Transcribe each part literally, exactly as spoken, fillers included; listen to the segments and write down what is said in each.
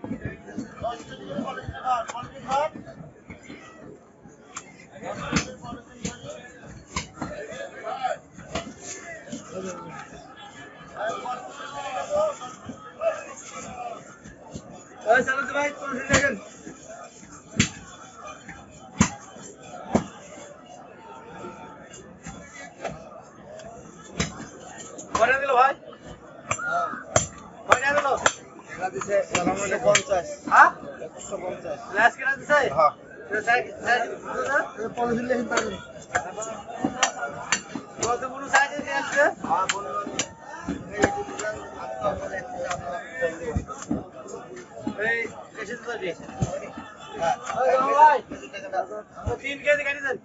চালাতে ভাই দেখেন কয়টা দিল ভাই? কয়টা দিল? এটা দিছে একশো পঞ্চাশ। হ্যাঁ একশো পঞ্চাশ লাস্ট কেনা দিছে? হ্যাঁ পনেরো দিলে হিন পাবেন কত কোন সাইজে দিয়ে আসছে? হ্যাঁ বলুন এই ডিজাইন আজকে আমাদের এই এসে তো দি হ্যাঁ ওই ভাই তিন কেজি গাড়ি দেন।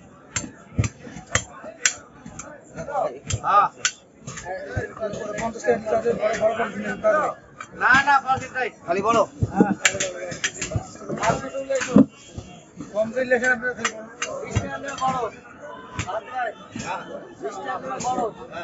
হ্যাঁ পঞ্চাশ কেজি চার্জের বড় বড় কন্টেনার পাবে না না পকেট নাই খালি বলো। হ্যাঁ আপনি তো লেখো কম করে লেখা আপনারা খালি বড় বিশ টাকা নিয়ে বড় আজ ভাই হ্যাঁ বিশ টাকা নিয়ে বড় হ্যাঁ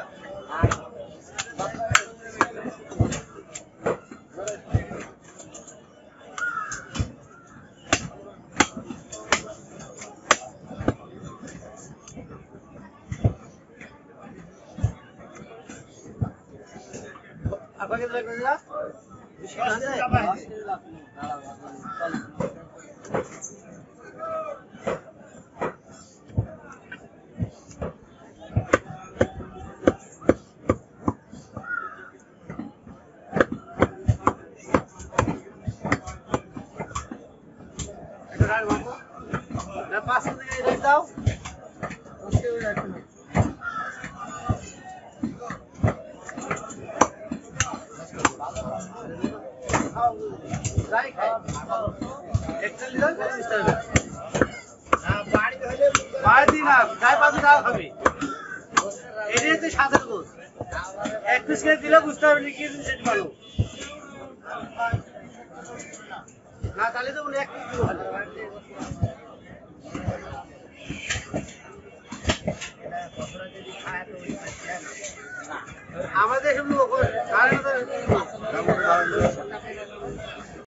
আপনাকে তো লাগবে না বেশি না আছে এটা রাখ বাবু না পাঁচশো টাকা রেট দাও ওকে ওই রাখুন যাই খাই একটা লিটার পঁচিশ টাকা না বাড়ি হলে বাড়ি না গায়ে পাঁচশো টাকা খাবে এটাই হচ্ছে সাতের দোষ এক পিস করে দিলে বুঝতে হবে না কি জিনিস ভালো না তাহলে তো এক পিস দিব আমাদের সব লোক